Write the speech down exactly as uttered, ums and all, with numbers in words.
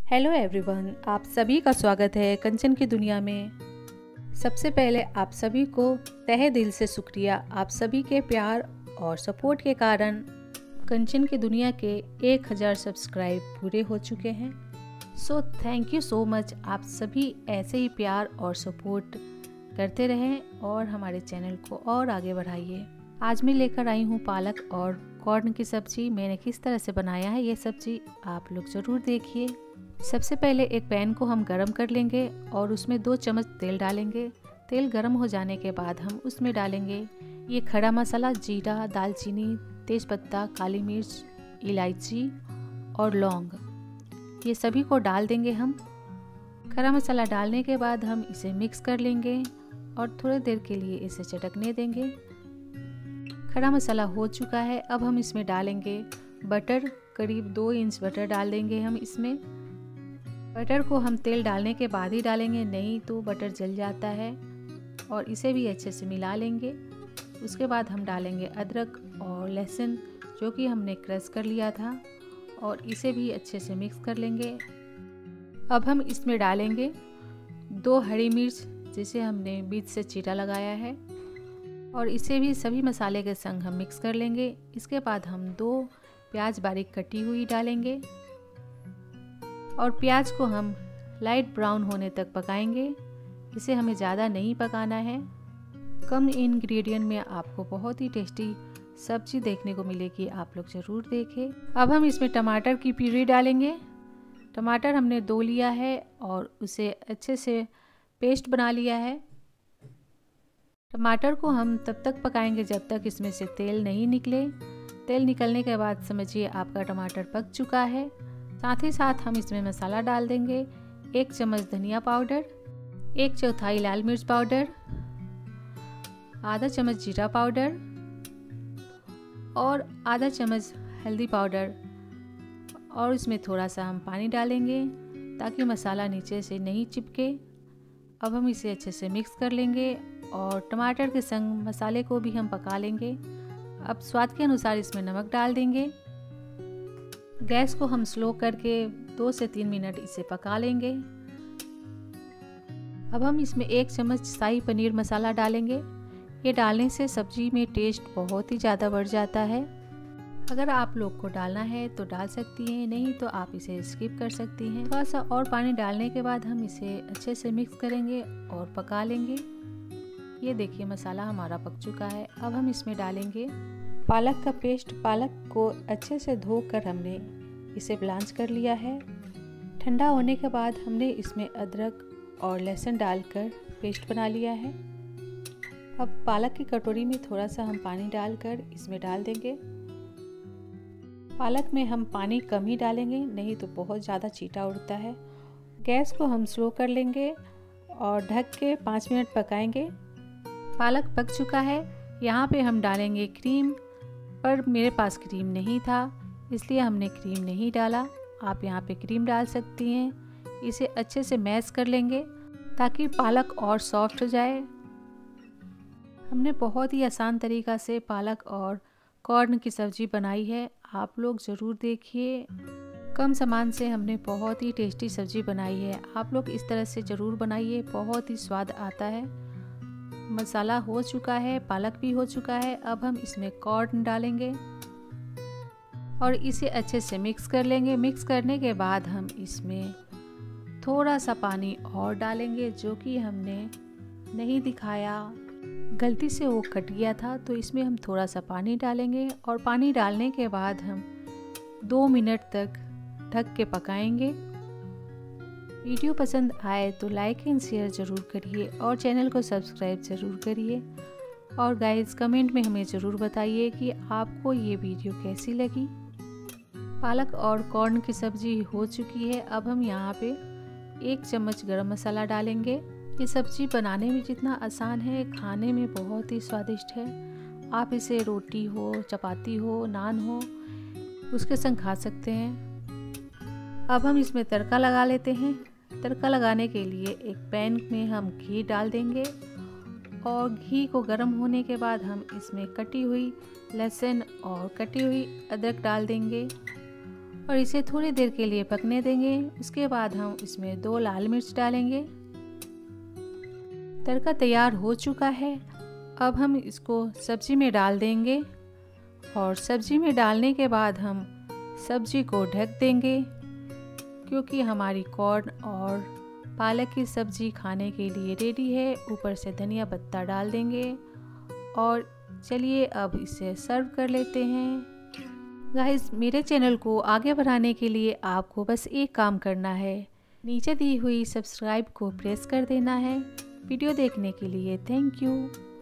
Hello everyone, आप सभी का स्वागत है कंचन की दुनिया में। सबसे पहले आप सभी को तहे दिल से शुक्रिया। आप सभी के प्यार और सपोर्ट के कारण कंचन की दुनिया के एक हज़ार सब्सक्राइब पूरे हो चुके हैं। So thank you so much. आप सभी ऐसे ही प्यार और सपोर्ट करते रहें और हमारे चैनल को और आगे बढ़ाइए। आज मैं लेकर आई हूँ पालक और कॉर्न की सब्ज़ी। मैंने किस तरह से बनाया है ये सब्ज़ी आप लोग ज़रूर देखिए। सबसे पहले एक पैन को हम गरम कर लेंगे और उसमें दो चम्मच तेल डालेंगे। तेल गरम हो जाने के बाद हम उसमें डालेंगे ये खड़ा मसाला, जीरा, दालचीनी, तेज़पत्ता, काली मिर्च, इलायची और लौंग, ये सभी को डाल देंगे हम। खड़ा मसाला डालने के बाद हम इसे मिक्स कर लेंगे और थोड़ी देर के लिए इसे चटकने देंगे। खड़ा मसाला हो चुका है। अब हम इसमें डालेंगे बटर, करीब दो इंच बटर डाल देंगे हम इसमें। बटर को हम तेल डालने के बाद ही डालेंगे, नहीं तो बटर जल जाता है। और इसे भी अच्छे से मिला लेंगे। उसके बाद हम डालेंगे अदरक और लहसुन जो कि हमने क्रश कर लिया था और इसे भी अच्छे से मिक्स कर लेंगे। अब हम इसमें डालेंगे दो हरी मिर्च जिसे हमने बीच से चीरा लगाया है और इसे भी सभी मसाले के संग हम मिक्स कर लेंगे। इसके बाद हम दो प्याज बारीक कटी हुई डालेंगे और प्याज को हम लाइट ब्राउन होने तक पकाएंगे। इसे हमें ज़्यादा नहीं पकाना है। कम इंग्रेडिएंट में आपको बहुत ही टेस्टी सब्जी देखने को मिलेगी, आप लोग ज़रूर देखें। अब हम इसमें टमाटर की प्यूरी डालेंगे। टमाटर हमने दो लिया है और उसे अच्छे से पेस्ट बना लिया है। टमाटर को हम तब तक पकाएंगे जब तक इसमें से तेल नहीं निकले। तेल निकलने के बाद समझिए आपका टमाटर पक चुका है। साथ ही साथ हम इसमें मसाला डाल देंगे। एक चम्मच धनिया पाउडर, एक चौथाई लाल मिर्च पाउडर, आधा चम्मच जीरा पाउडर और आधा चम्मच हल्दी पाउडर और इसमें थोड़ा सा हम पानी डालेंगे ताकि मसाला नीचे से नहीं चिपके। अब हम इसे अच्छे से मिक्स कर लेंगे और टमाटर के संग मसाले को भी हम पका लेंगे। अब स्वाद के अनुसार इसमें नमक डाल देंगे। गैस को हम स्लो करके दो से तीन मिनट इसे पका लेंगे। अब हम इसमें एक चम्मच शाही पनीर मसाला डालेंगे। ये डालने से सब्जी में टेस्ट बहुत ही ज़्यादा बढ़ जाता है। अगर आप लोग को डालना है तो डाल सकती हैं, नहीं तो आप इसे स्किप कर सकती हैं। थोड़ा सा और पानी डालने के बाद हम इसे अच्छे से मिक्स करेंगे और पका लेंगे। ये देखिए मसाला हमारा पक चुका है। अब हम इसमें डालेंगे पालक का पेस्ट। पालक को अच्छे से धोकर हमने इसे ब्लांच कर लिया है। ठंडा होने के बाद हमने इसमें अदरक और लहसुन डालकर पेस्ट बना लिया है। अब पालक की कटोरी में थोड़ा सा हम पानी डालकर इसमें डाल देंगे। पालक में हम पानी कम ही डालेंगे, नहीं तो बहुत ज़्यादा छींटा उड़ता है। गैस को हम स्लो कर लेंगे और ढक के पाँच मिनट पकाएंगे। पालक पक चुका है। यहाँ पे हम डालेंगे क्रीम, पर मेरे पास क्रीम नहीं था इसलिए हमने क्रीम नहीं डाला। आप यहाँ पे क्रीम डाल सकती हैं। इसे अच्छे से मैश कर लेंगे ताकि पालक और सॉफ्ट हो जाए। हमने बहुत ही आसान तरीक़ा से पालक और कॉर्न की सब्ज़ी बनाई है, आप लोग ज़रूर देखिए। कम सामान से हमने बहुत ही टेस्टी सब्ज़ी बनाई है। आप लोग इस तरह से ज़रूर बनाइए, बहुत ही स्वाद आता है। मसाला हो चुका है, पालक भी हो चुका है। अब हम इसमें कॉर्न डालेंगे और इसे अच्छे से मिक्स कर लेंगे। मिक्स करने के बाद हम इसमें थोड़ा सा पानी और डालेंगे जो कि हमने नहीं दिखाया, गलती से वो कट गया था, तो इसमें हम थोड़ा सा पानी डालेंगे और पानी डालने के बाद हम दो मिनट तक ढक के पकाएंगे। वीडियो पसंद आए तो लाइक एंड शेयर ज़रूर करिए और चैनल को सब्सक्राइब ज़रूर करिए। और गाइस कमेंट में हमें ज़रूर बताइए कि आपको ये वीडियो कैसी लगी। पालक और कॉर्न की सब्ज़ी हो चुकी है। अब हम यहाँ पे एक चम्मच गरम मसाला डालेंगे। ये सब्ज़ी बनाने में जितना आसान है, खाने में बहुत ही स्वादिष्ट है। आप इसे रोटी हो, चपाती हो, नान हो, उसके संग खा सकते हैं। अब हम इसमें तड़का लगा लेते हैं। तड़का लगाने के लिए एक पैन में हम घी डाल देंगे और घी को गर्म होने के बाद हम इसमें कटी हुई लहसुन और कटी हुई अदरक डाल देंगे और इसे थोड़ी देर के लिए पकने देंगे। उसके बाद हम इसमें दो लाल मिर्च डालेंगे। तड़का तैयार हो चुका है। अब हम इसको सब्जी में डाल देंगे और सब्जी में डालने के बाद हम सब्जी को ढक देंगे, क्योंकि हमारी कॉर्न और पालक की सब्ज़ी खाने के लिए रेडी है। ऊपर से धनिया पत्ता डाल देंगे और चलिए अब इसे सर्व कर लेते हैं। गाइस, मेरे चैनल को आगे बढ़ाने के लिए आपको बस एक काम करना है, नीचे दी हुई सब्सक्राइब को प्रेस कर देना है। वीडियो देखने के लिए थैंक यू।